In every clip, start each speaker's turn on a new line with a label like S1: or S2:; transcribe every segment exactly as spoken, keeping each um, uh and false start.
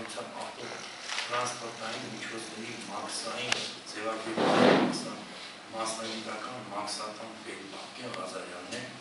S1: կառավարության ավտոտրանսպորտային միջոցների մաքսային ձևակերպման մասնագիտական մաքսատան պետ Բաղդան Ղազարյանն է,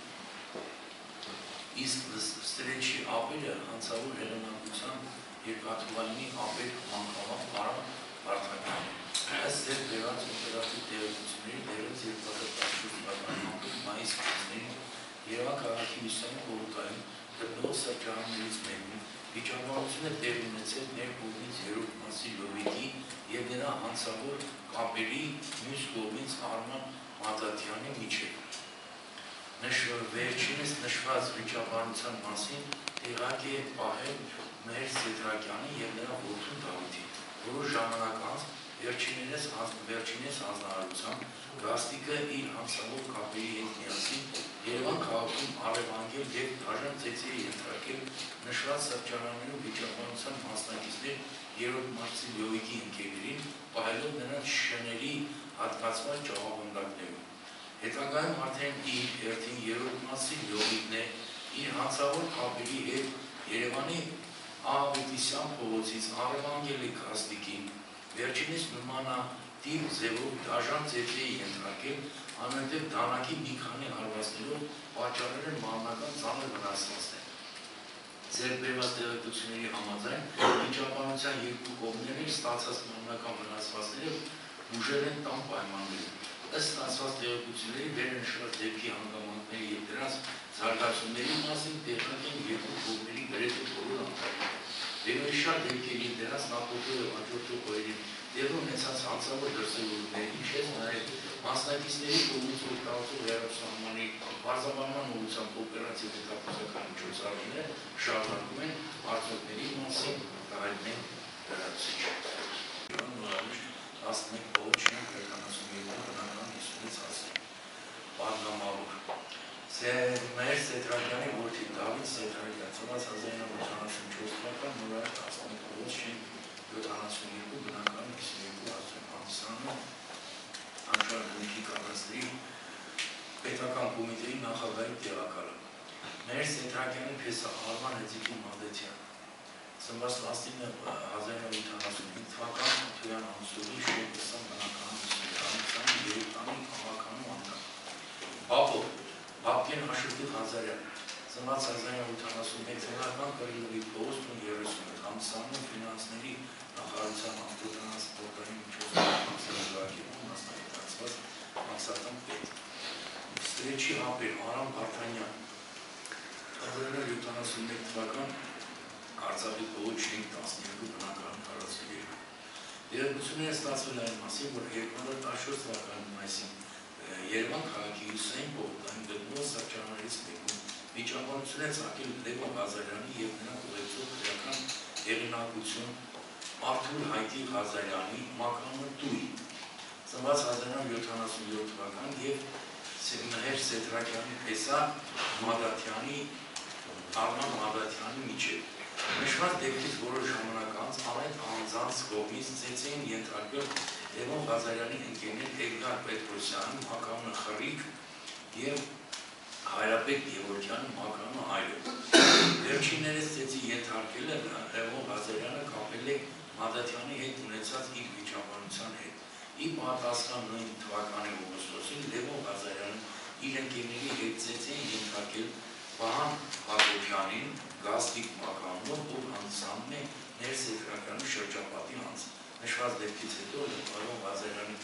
S1: իսկ встречи ապերը հանցավոր հեղինակության երկաթուղայինի ապեր մանկավան Արամ Վարդանյանն է։ Ըստ ձեր բերած օպերատիվ տեղեկությունների դերից երկու հազար տասնչորս թվականի մայիս կեսներին Երևան քաղաքի Հյուսիսային կողմում գտնվող սրճարաններից մեկում վիճակահանություն է տեղի ունեցել մեր կողմից երրորդ մասի լոբիկի և նրա հանցավոր կապերի մյուս կողմից Արման Մադաթյանի միջև։ Վերջինս նշված վիճակահանության մասին տեղակ է պահել Մհեր Սեդրակյանի և նրա որդու Դավիթի, որոշ ժամանակ անց վերջինս հանձնարարությամբ Գաստիկը իր հանցավոր կապերի հետ միասին Երևան քաղաքում առևանգել և դաժան ծեծերի ենթարկել նշված սրճարաններում վիճակահանության մասնակիցներ երրորդ մասի լոբիկի ընկերներին, պահելով նրանց շների հատկացված ճաղավանդակներում։ Հետագայում արդեն իր հերթին երրորդ մասի լոբիկն է իր հանցավոր կապերի հետ Երևանի Ահավիտիսյան փողոցից առևանգել է Գաստիկին, վերջինս նմանատիպ ձևով դաժան ծեծերի ենթարկել, այնուհետև դանակի մի քանի հարվածներով պատճառել են մարմնական ծանր վնասվածքներ։ Ձեր բերված տեղեկությունների համաձայն վիճակահանության երկու կողմերից ստացած մարմնական վնասվածքները ուժել են տան պայմաններում։ Ըստ ստացված տեղեկությունների վեր նշված դեպքի հանգամանքների և դրանց զարգացումների մասին տեղյակ են երկու կողմերի գրեթե բոլոր անդամները։ Վերոնշյալ դեպքերի և դրանց նախորդող և հաջորդող օրերի տեղի ունեցած հանցավոր դրսևորումների, ինչպես նաև մասնակիցների կողմից օգտագործվող հեռուստահաղորդումների պարզաբանման ուղղությամբ օպերատիվ հետախուզական միջոցառումները շարունակվում են արդյունքների մասին հայտնել լրացուցիչ։ տասնմեկ փողոց քառասունյոթ բնական հիսունից հասնի։ Պատգամավոր Մհեր Սեդրակյանի որդի Դավիթ Սեդրակյան ծնված հազար իննսուն ութանասունչորս թվական նոյեմբեր տասնմեկ փողոց յոթանասունյոթ բնական հիսունյոթ հանդիսանում անշարժ բնքի կառույցների պետական կոմիտեի նախագահի տեղակալը։ Մհեր Սեդրակյանի փեսա Արման Հեծիկի Մադաթյան ծնված տասնինը հազար իննսուն ութանասունհինգ թվական Աթոյան ամսօրի շուրջ տասն բնական հիսունյոթ երեք տանի քաղաքանում անդամ։ Բաբո Բաբկեն Աշոտի Ղազարյան ծնված հազար իննսուն ութանասունմեկ թվական Կռիլովի փողոց երեսունութ հանդիսանում ֆինանսների նախարարության ավտոտրանսպորտային միջոցառումների մասնագիտացված մաքսատան պետ։ Встречи ապեր Արամ Վարդանյան հազար իննսուն յոթանասունմեկ թվական Արցախի փողոց տասնյոթ բնակարան քառասունյոթ։ Տեղեկությունները ստացվել այն մասին, որ երկու հազար տասնչորս թվականի մայիսին Երևան քաղաքի հյուսիսային կողմում գտնվող սրճարաններից մեկում վիճակահանություն է ծագել Լևոն Ղազարյանի և նրա ուղեկցող քրեական հեղինակություն Արթուր Հայկի Ղազարյանի մականունը Տուի, ծնված հազար իննսուն յոթանասունյոթ թվական և Մհեր Սեդրակյանի փեսա Մադաթյանի Արման Մադաթյանի միջև։ Նշված դեպքից որոշ ժամանակ անց ամեն անձանց կողմից ծեծի են ենթարկվել Լևոն Ղազարյանի ընկերներ Էդգար Պետրոսյանը մականունը Խրիկ և Հայրապետ Գևորգյանը մականունը Այրոպ։ Վերջիններս ծեծի ենթարկելը Լևոն Ղազարյանը կապել է Մադաթյանի հետ ունեցած իր վիճակահանության հետ։ Ի պատասխան նույն թվականի օգոստոսին Լևոն Ղազարյանը իր ընկերների հետ ծեծի են ենթարկել Վահան Հակոբյանին Գաստիկ մականունով, ով հանդիսանում է Մհեր Սեդրակյանի շրջապատի անձ։ Նշված դեպքից հետո Լևոն Ղազարյանի